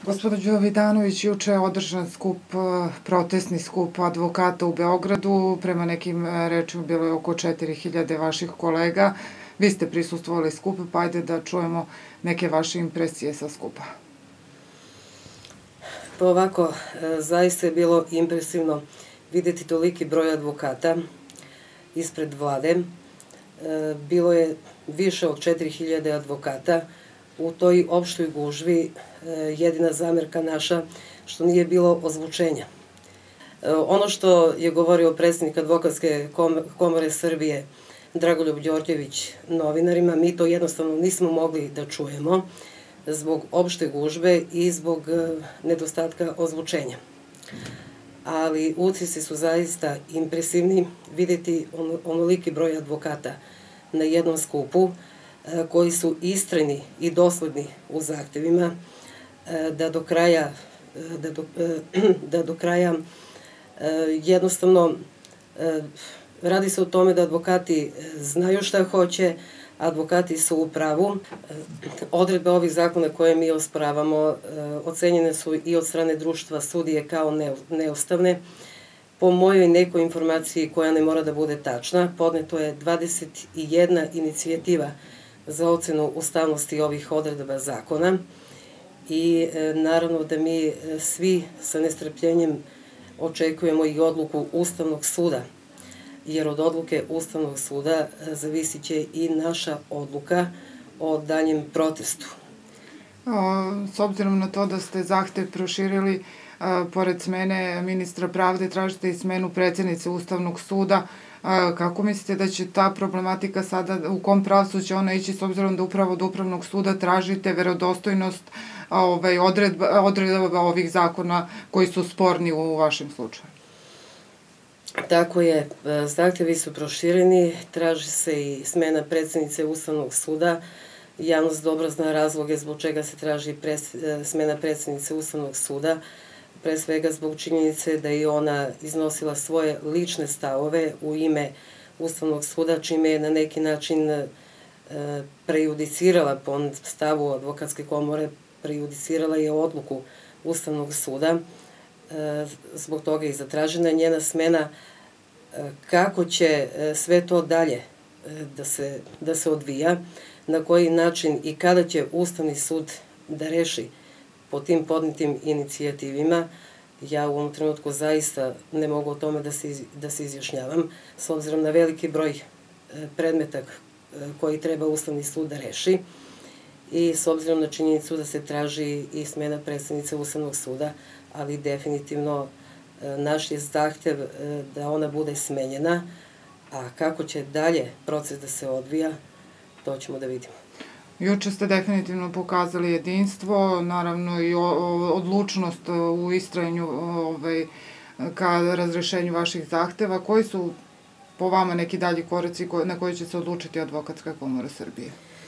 Gospodin Đurović, juče je održan protestni skup advokata u Beogradu. Prema nekim rečima bilo je oko 4000 vaših kolega. Vi ste prisustvovali skupu, pa ajde da čujemo neke vaše impresije sa skupa. Pa ovako, zaista je bilo impresivno videti toliki broj advokata ispred vlade. Bilo je više od 4000 advokata. U toj opštoj gužvi jedina zamerka naša što nije bilo ozvučenja. Ono što je govorio predsjednik Advokatske komore Srbije Dragoljub Đorđević novinarima, mi to jednostavno nismo mogli da čujemo zbog opšte gužbe i zbog nedostatka ozvučenja. Ali utisci su zaista impresivni, videti onoliki broj advokata na jednom skupu koji su istrajni i dosledni u zahtevima da do kraja jednostavno radi se o tome da advokati znaju šta hoće, advokati su u pravu. Odredbe ovih zakona koje mi osporavamo ocenjene su i od strane društva sudije kao neustavne. Po mojoj nekoj informaciji koja ne mora da bude tačna, podneto je 21 inicijativa za ocenu ustavnosti ovih odredaba zakona i naravno da mi svi sa nestrpljenjem očekujemo i odluku Ustavnog suda, jer od odluke Ustavnog suda zavisit će i naša odluka o daljem protestu. S obzirom na to da ste zahtev proširili, pored smene ministra pravde, tražite i smenu predsjednice Ustavnog suda. Kako mislite da će ta problematika sada, u kom pravcu će ona ići, s obzirom da upravo od Upravnog suda tražite verodostojnost odredaba ovih zakona koji su sporni u vašem slučaju? Tako je, zahtevi su prošireni, traži se i smena predsjednice Ustavnog suda. Javnost dobro zna razloge zbog čega se traži smena predsjednice Ustavnog suda, pre svega zbog činjenice da je ona iznosila svoje lične stavove u ime Ustavnog suda, čime je na neki način prejudicirala po stavu Advokatske komore, prejudicirala je odluku Ustavnog suda. Zbog toga je i zatražena njena smena. Kako će sve to dalje da se odvija, na koji način i kada će Ustavni sud da reši po tim podnetim inicijativima, ja u ovom trenutku zaista ne mogu o tome da se izjašnjavam, s obzirom na veliki broj predmeta koji treba Ustavni sud da reši i s obzirom na činjenicu da se traži i smena predsjednice Ustavnog suda, ali definitivno naš je zahtev da ona bude smenjena, a kako će dalje proces da se odvija, to ćemo da vidimo. Juče ste definitivno pokazali jedinstvo, naravno i odlučnost u istrajanju ka razrešenju vaših zahteva. Koji su po vama neki dalji koraci na koji će se odlučiti Advokatska komora Srbije?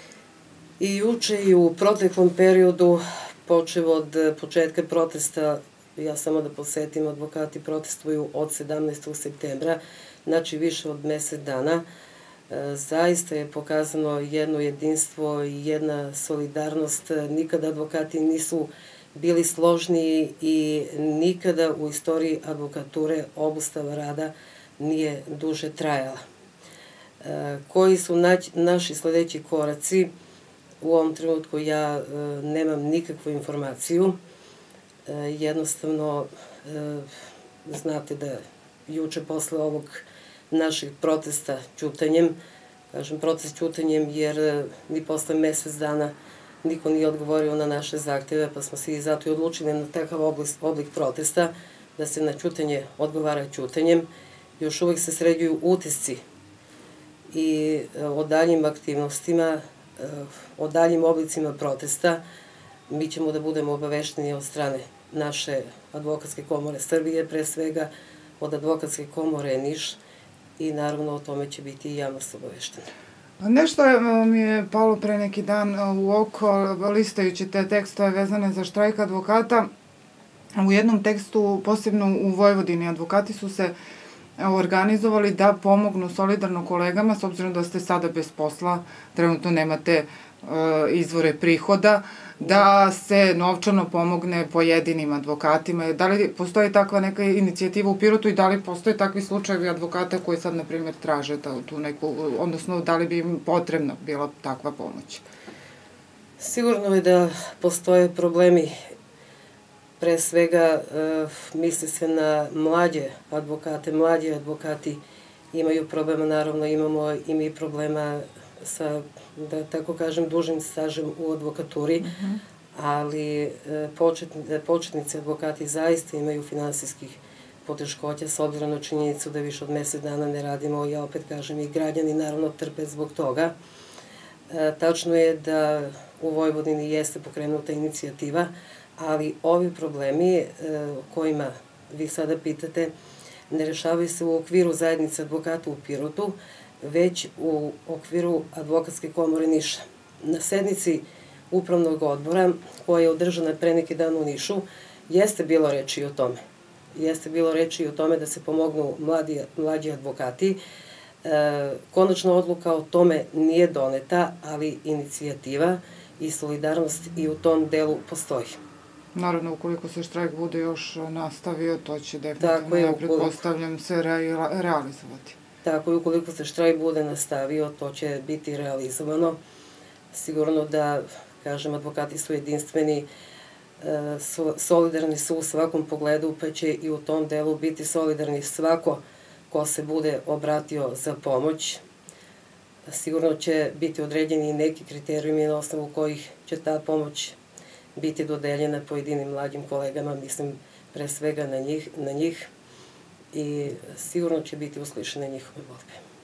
I juče i u proteklom periodu, počev od početka protesta, ja samo da podsjetim, advokati protestuju od 17. septembra, znači više od mesec dana. Zaista je pokazano jedno jedinstvo i jedna solidarnost. Nikada advokati nisu bili složniji i nikada u istoriji advokature obustava rada nije duže trajala. Koji su naši sledeći koraci? U ovom trenutku ja nemam nikakvu informaciju. Jednostavno, znate da juče posle ovog naših protesta ćutanjem, kažem protest ćutanjem jer ni posle mesec dana niko nije odgovorio na naše zahteve, pa smo se i zato i odlučili na takav oblik protesta, da se na ćutanje odgovara ćutanjem. Još uvek se sređuju utisci i o daljim aktivnostima, o daljim oblicima protesta. Mi ćemo da budemo obavešteni od strane naše Advokatske komore Srbije, pre svega od Advokatske komore Niš, i naravno o tome će biti i javnost obaveštena. Nešto mi je palo pre neki dan u oko, listajući te tekstove vezane za štrajk advokata. U jednom tekstu, posebno u Vojvodini, advokati su se organizovali da pomognu solidarno kolegama, s obzirom da ste sada bez posla, trenutno nemate izvore prihoda, da se novčano pomogne pojedinim advokatima. Da li postoji takva neka inicijativa u Pirotu i da li postoje takvi slučajevi advokata koji sad, na primjer, traže tu neku, odnosno da li bi im potrebna bila takva pomoć? Sigurno je da postoje problemi. Pre svega misli se na mlađe advokate. Mlađi advokati imaju problema, naravno imamo i mi problema sa, da tako kažem, dužim stažem u advokaturi, ali početnici advokati zaista imaju finansijskih poteškoća s obzirom na činjenicu da više od mesec dana ne radimo, ja opet kažem i građani naravno trpe zbog toga. Tačno je da u Vojvodini jeste pokrenuta inicijativa, ali ovi problemi o kojima vi sada pitate ne rešavaju se u okviru zajednice advokata u Pirotu, već u okviru Advokatske komore Niša. Na sednici upravnog odbora, koja je održana pre neki dan u Nišu, jeste bilo reči o tome. Jeste bilo reči i o tome da se pomognu mlađi advokati. Konačna odluka o tome nije doneta, ali inicijativa i solidarnost i u tom delu postoji. Naravno, ukoliko se štrajk bude još nastavio, to će definitivno, ja pretpostavljam, se realizovati. Tako je, ukoliko se štrajk bude nastavio, to će biti realizovano. Sigurno da, kažem, advokati su jedinstveni, solidarni su u svakom pogledu, pa će i u tom delu biti solidarni svako ko se bude obratio za pomoć. Sigurno će biti određeni i neki kriterijumi na osnovu kojih će ta pomoć biti dodeljena pojedinim mlađim kolegama, mislim pre svega na njih i sigurno će biti uslišene njihove molbe.